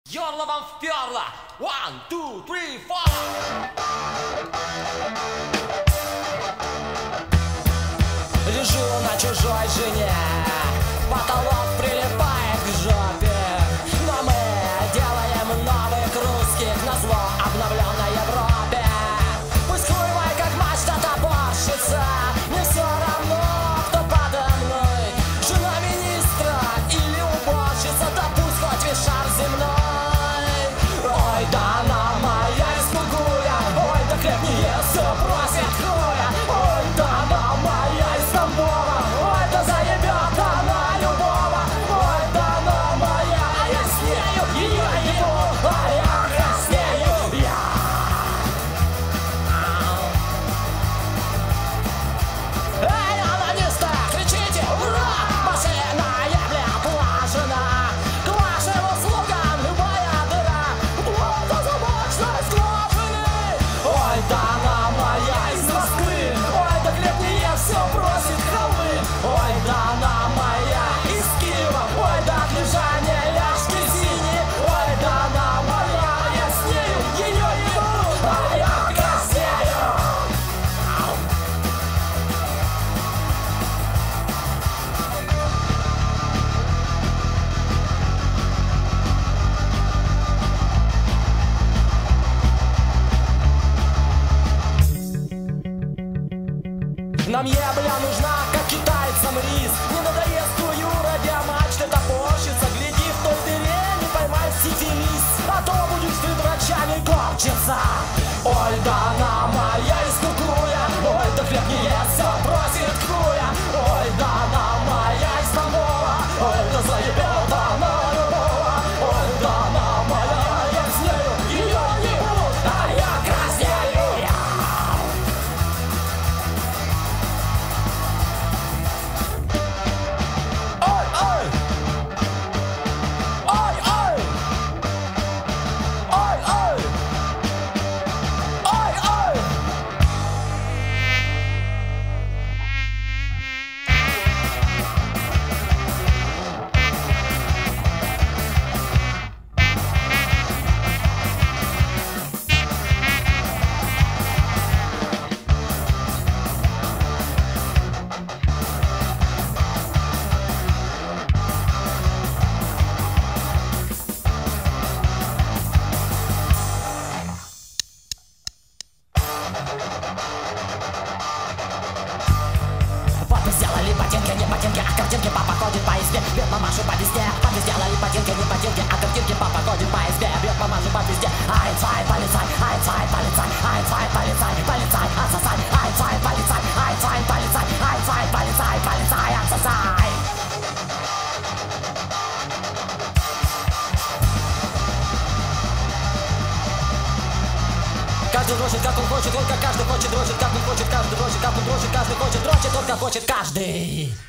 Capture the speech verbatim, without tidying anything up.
Ёрло вам вперло! One, two, three, four! Лежу на чужой жене, потолок прилипает к жопе, но мы делаем новых русских назло обновленной Европе. Пусть хуевай, как мачта топорщится, мне все равно, кто подо мной, жена министра или уборщица, да пусть хоть весь шар земной. Ой, да она моя испугуя, ой, да хлеб не ест, все просит хуя. Ой, да она моя из Тамбова, ой, да заебет она любого. Ой, да она моя, а я с нею, ее ебу, а я краснею, я. Эй, анонисты, кричите ура! Машина ебля плажена, к вашим услугам любая дыра, плотозамочность глажены. Ой, да она моя из Москвы, ой, да хлеб не ест, все просит халвы. Ой, да она моя из Киева, ой, да от лежания ляжки синие. Ой, да она моя, я с нею, ее ебу, а я краснею. Нам ебля нужна, как китайцам рис. Не надоест твою радиомачта топорщица. Гляди в той дыре, не поймай сифилис, а то будешь ты врачами корчиться. Ой, да она моя из Кукуя, ой, да хлеб не ест, все просит хуя. Ой, да она моя из Тамбова, ой, да заебет она любого. Ой, да она моя, я с нею, ее не буду, а я краснею, я. Ой, ой! Ой, ой! Ой, ой! Ой, ой! Папа сделали ботинки, не ботинки, а картинки. Папа ходит по избе, бьет мамашу по везде. Папа сделали ботинки, не ботинки, а картинки. Папа ходит по избе, бьет мамашу по везде. Ай, цвай, полицай, ай, цвай, полицай, ай, цвай, полицай, полицай, отсосай. Ай, цвай, полицай, ай, цвай, полицай, ай, цвай, полицай, полицай, отсосай. Каждый дрочит, как он хочет, только каждый хочет дрочит, как он хочет, каждый дрочит, как он дрочит, каждый хочет дрочит, только хочет каждый.